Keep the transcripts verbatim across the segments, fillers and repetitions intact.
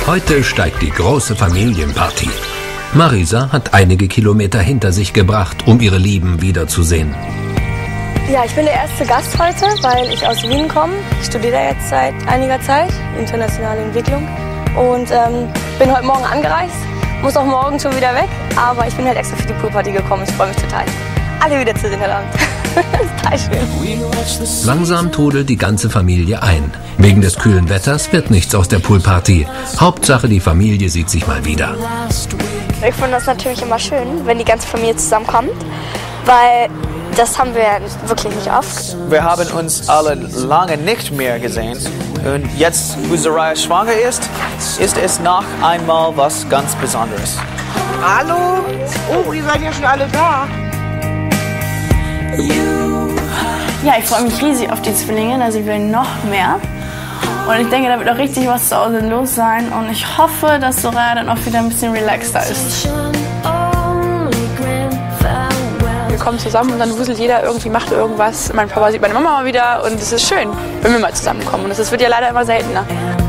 Heute steigt die große Familienparty. Marisa hat einige Kilometer hinter sich gebracht, um ihre Lieben wiederzusehen. Ja, ich bin der erste Gast heute, weil ich aus Wien komme. Ich studiere jetzt seit einiger Zeit internationale Entwicklung und ähm, bin heute Morgen angereist. Muss auch morgen schon wieder weg, aber ich bin halt extra für die Poolparty gekommen. Ich freue mich total, alle wiederzusehen heute Abend. Das ist total schön. Langsam trudelt die ganze Familie ein. Wegen des kühlen Wetters wird nichts aus der Poolparty. Hauptsache, die Familie sieht sich mal wieder. Ich finde das natürlich immer schön, wenn die ganze Familie zusammenkommt, weil das haben wir wirklich nicht oft. Wir haben uns alle lange nicht mehr gesehen und jetzt, wo Soraya schwanger ist, ist es noch einmal was ganz Besonderes. Hallo? Oh, ihr seid ja schon alle da. Ja, ich freue mich riesig auf die Zwillinge, da sind wir noch mehr. Und ich denke, da wird auch richtig was zu Hause los sein. Und ich hoffe, dass Soraya dann auch wieder ein bisschen relaxter ist. Wir kommen zusammen und dann wuselt jeder irgendwie, macht irgendwas. Mein Papa sieht meine Mama mal wieder und es ist schön, wenn wir mal zusammenkommen. Und das wird ja leider immer seltener.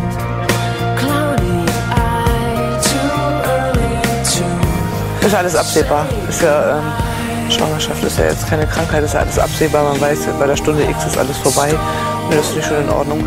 Ist alles absehbar. Ist ja, ähm, Schwangerschaft ist ja jetzt keine Krankheit, ist ja alles absehbar. Man weiß, bei der Stunde X ist alles vorbei. Und das ist nicht schon in Ordnung.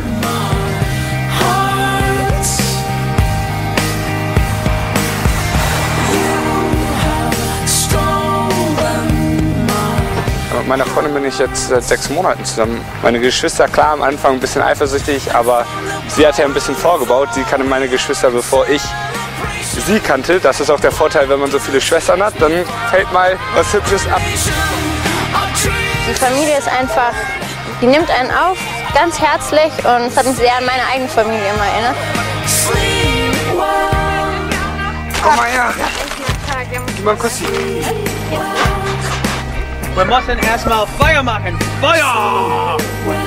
Mit meiner Freundin bin ich jetzt seit sechs Monaten zusammen. Meine Geschwister, klar, am Anfang ein bisschen eifersüchtig, aber sie hat ja ein bisschen vorgebaut. Sie kannte meine Geschwister, bevor ich sie kannte. Das ist auch der Vorteil, wenn man so viele Schwestern hat, dann fällt mal was Hübsches ab. Die Familie ist einfach, die nimmt einen auf, ganz herzlich, und es hat mich sehr an meine eigene Familie immer erinnert. Komm mal her. Gib mal einen Kuss. Wir müssen erstmal Feuer machen. Feuer!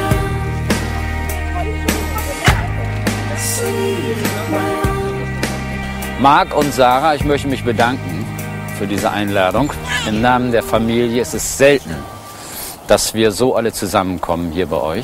Marc und Sarah, ich möchte mich bedanken für diese Einladung. Im Namen der Familie ist es selten, dass wir so alle zusammenkommen hier bei euch.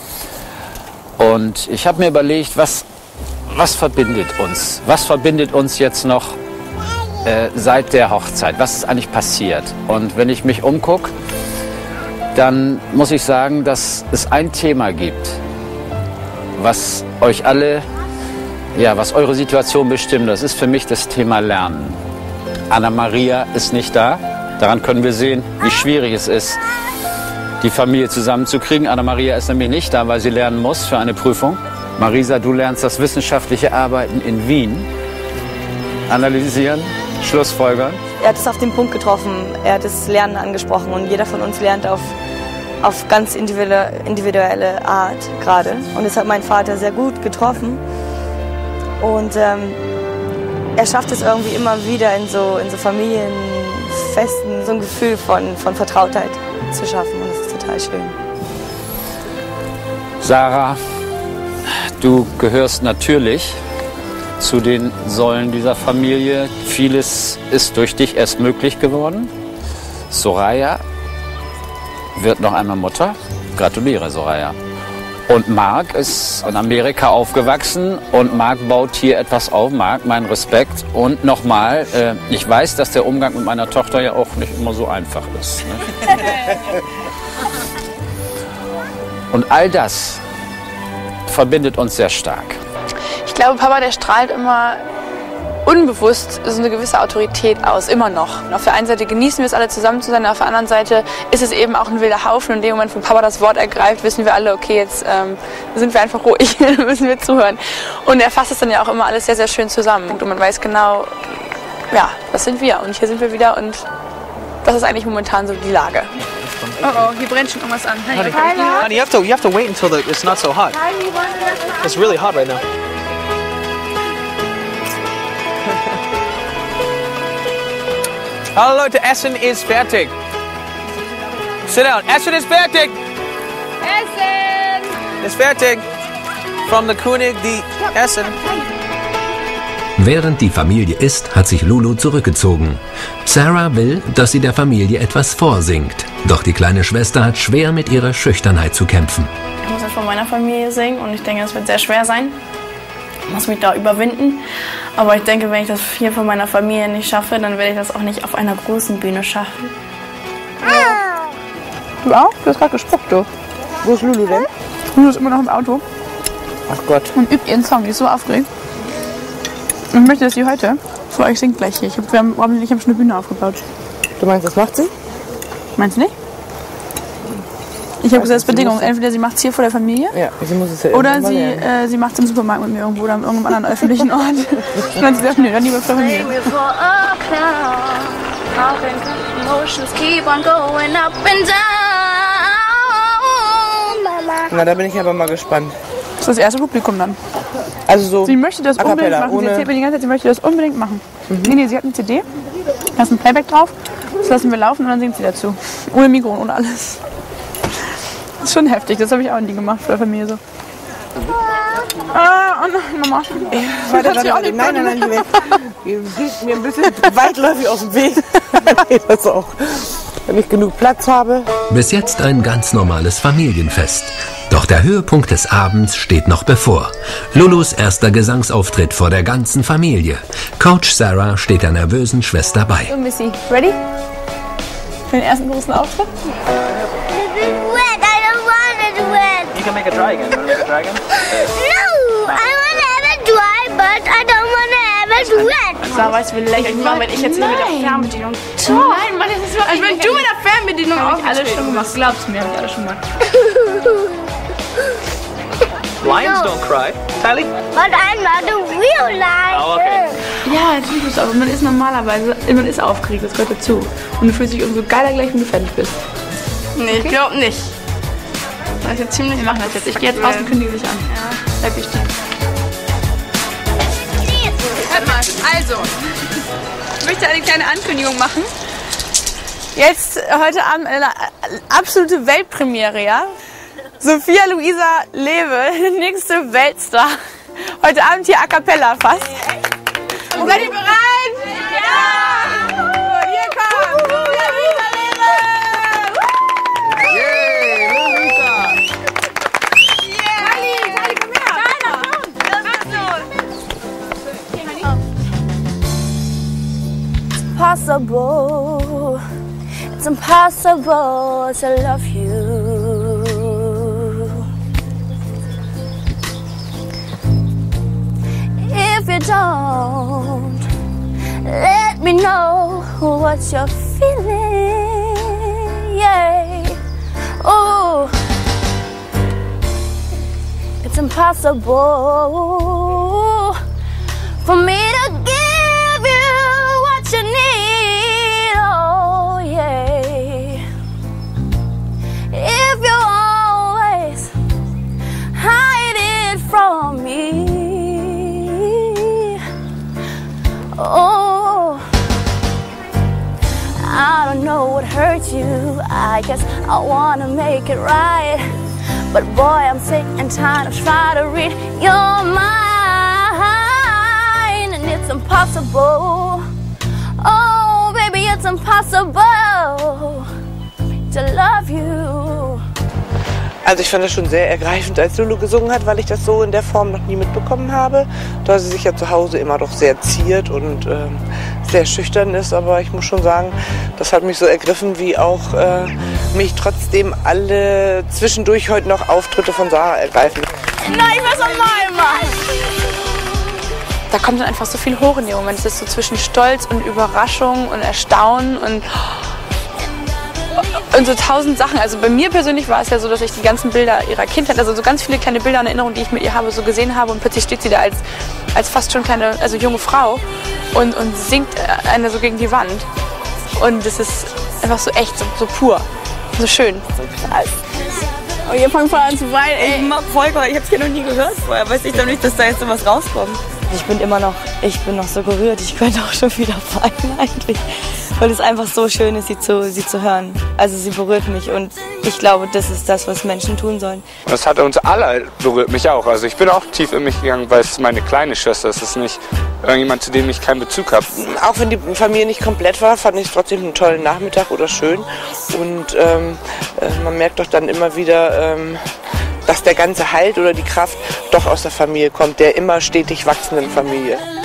Und ich habe mir überlegt, was, was verbindet uns? Was verbindet uns jetzt noch äh, seit der Hochzeit? Was ist eigentlich passiert? Und wenn ich mich umgucke, dann muss ich sagen, dass es ein Thema gibt, was euch alle, ja, was eure Situation bestimmt. Das ist für mich das Thema Lernen. Anna-Maria ist nicht da. Daran können wir sehen, wie schwierig es ist, die Familie zusammenzukriegen. Anna-Maria ist nämlich nicht da, weil sie lernen muss für eine Prüfung. Marisa, du lernst das wissenschaftliche Arbeiten in Wien. Analysieren, Schlussfolgern. Er hat es auf den Punkt getroffen, er hat das Lernen angesprochen und jeder von uns lernt auf, auf ganz individuelle, individuelle Art gerade. Und das hat mein Vater sehr gut getroffen. Und ähm, er schafft es irgendwie immer wieder in so, in so Familienfesten, so ein Gefühl von, von Vertrautheit zu schaffen. Und das ist total schön. Sarah, du gehörst natürlich zu den Säulen dieser Familie. Vieles ist durch dich erst möglich geworden. Soraya wird noch einmal Mutter. Gratuliere, Soraya. Und Marc ist in Amerika aufgewachsen und Marc baut hier etwas auf. Marc, mein Respekt. Und nochmal, äh, ich weiß, dass der Umgang mit meiner Tochter ja auch nicht immer so einfach ist. Ne? Und all das verbindet uns sehr stark. Ich glaube, Papa, der strahlt immer unbewusst so eine gewisse Autorität aus, immer noch. Und auf der einen Seite genießen wir es alle zusammen zu sein, auf der anderen Seite ist es eben auch ein wilder Haufen. Und in dem Moment, wo Papa das Wort ergreift, wissen wir alle, okay, jetzt ähm, sind wir einfach ruhig, müssen wir zuhören. Und er fasst es dann ja auch immer alles sehr, sehr schön zusammen. Und man weiß genau, ja, das sind wir und hier sind wir wieder und das ist eigentlich momentan so die Lage. Oh oh, hier brennt schon irgendwas an. Hey, Honey, honey, you have to you have to wait until the, it's not so hot. It's really hot right now. Hallo Leute, Essen ist fertig. Sit down. Essen ist fertig. Essen! Ist fertig. From the König, die Essen. Während die Familie isst, hat sich Lulu zurückgezogen. Sarah will, dass sie der Familie etwas vorsingt. Doch die kleine Schwester hat schwer mit ihrer Schüchternheit zu kämpfen. Ich muss jetzt von meiner Familie singen und ich denke, es wird sehr schwer sein. Ich muss mich da überwinden. Aber ich denke, wenn ich das hier von meiner Familie nicht schaffe, dann werde ich das auch nicht auf einer großen Bühne schaffen. Du auch? Du hast gerade gespuckt, du. Wo ist Lulu denn? Lulu ist immer noch im Auto Ach Gott. und übt ihren Song. Die ist so aufgeregt. Und ich möchte, dass sie heute für euch singt gleich hier. Ich hab, wir haben, Robin und ich haben schon eine Bühne aufgebaut. Du meinst, das macht sie? Meinst du nicht? Ich habe gesagt, das ist Bedingung. Entweder sie macht es hier vor der Familie Ja, sie muss es ja oder irgendwann sie, mal lernen. äh, sie macht es im Supermarkt mit mir irgendwo oder an irgendeinem anderen öffentlichen Ort. Und dann hat sie gesagt, nee, dann lieber vor der Familie. Na, da bin ich aber mal gespannt. Das ist das erste Publikum dann. Also so Sie möchte das a unbedingt cappella, machen. Sie ohne- erzählt mir die ganze Zeit, sie möchte das unbedingt machen. Mhm. Nee, nee, sie hat eine C D, da ist ein Playback drauf, das lassen wir laufen und dann singt sie dazu. Ohne Mikro und ohne alles. Das ist schon heftig, das habe ich auch nie gemacht vor der Familie so. Ah, oh nein, Mama. Warte, warte, warte. Nein, nein, nein, nicht weg. Ihr geht mir ein bisschen weitläufig aus dem Weg. Geht das auch. Wenn ich genug Platz habe. Bis jetzt ein ganz normales Familienfest. Doch der Höhepunkt des Abends steht noch bevor. Lulus erster Gesangsauftritt vor der ganzen Familie. Coach Sarah steht der nervösen Schwester bei. So, Missy, ready? Für den ersten großen Auftritt? You can make a dry again. Want to make a dry again? No, I want to have it dry, but I don't want to have it wet. Sarah, weißt du, wie lächerlich war, wenn ich jetzt hier mit der Fernbedienung... Nein, Mann, das ist wirklich... Also wenn du mit der Fernbedienung auch alles schon gemacht. Glaubst mir, hab ich alles schon gemacht. Lions don't cry. Tally? But I'm not a real lion. Oh, okay. Ja, natürlich bist du, aber man ist normalerweise, man ist aufgeregt, das gehört dazu. Und du fühlst dich umso geiler gleich, wenn du fertig bist. Nee, ich glaube nicht. Das ist jetzt ziemlich. Wir machen das jetzt. Ich gehe jetzt raus und kündige dich an. Ja. Bleib ich stehen. Hört mal, also, ich möchte eine kleine Ankündigung machen. Jetzt, heute Abend, eine absolute Weltpremiere, ja? Sophia Luisa Lewe, nächste Weltstar. Heute Abend hier a cappella fast. Und seid ihr bereit? Ja! So, hier kommt Sophia Luisa Lewe! Impossible, it's impossible to love you. If you don't let me know what you're feeling, yeah. Oh, it's impossible for me to give you what you need, oh yeah. If you always hide it from me, oh, I don't know what hurt you. I guess I wanna make it right, but boy, I'm sick and tired of trying to read your mind, and it's impossible. Oh, baby, it's impossible to love you. Also ich fand das schon sehr ergreifend, als Lulu gesungen hat, weil ich das so in der Form noch nie mitbekommen habe. Da sie sich ja zu Hause immer doch sehr ziert und ähm, sehr schüchtern ist. Aber ich muss schon sagen, das hat mich so ergriffen, wie auch äh, mich trotzdem alle zwischendurch heute noch Auftritte von Sarah ergreifen. Nein, ich muss nochmal machen. Da kommt dann einfach so viel hoch in dem Moment. Es ist so zwischen Stolz und Überraschung und Erstaunen und, und so tausend Sachen. Also bei mir persönlich war es ja so, dass ich die ganzen Bilder ihrer Kindheit, also so ganz viele kleine Bilder und Erinnerungen, die ich mit ihr habe, so gesehen habe. Und plötzlich steht sie da als, als fast schon kleine, also junge Frau und, und singt eine so gegen die Wand. Und das ist einfach so echt, so, so pur, so schön. So krass. Oh, ihr fangt voll an zu weinen. Ey, ich mag voll, ich hab's ja noch nie gehört vorher. Weiß ich doch nicht, dass da jetzt sowas rauskommt. Ich bin immer noch, ich bin noch so gerührt. Ich könnte auch schon wieder weinen eigentlich. Weil es einfach so schön ist, sie zu, sie zu hören. Also sie berührt mich und ich glaube, das ist das, was Menschen tun sollen. Das hat uns alle berührt, mich auch. Also ich bin auch tief in mich gegangen, weil es meine kleine Schwester ist. Es ist nicht irgendjemand, zu dem ich keinen Bezug habe. Auch wenn die Familie nicht komplett war, fand ich es trotzdem einen tollen Nachmittag oder schön. Und ähm, man merkt doch dann immer wieder, ähm, dass der ganze Halt oder die Kraft doch aus der Familie kommt, der immer stetig wachsenden Familie.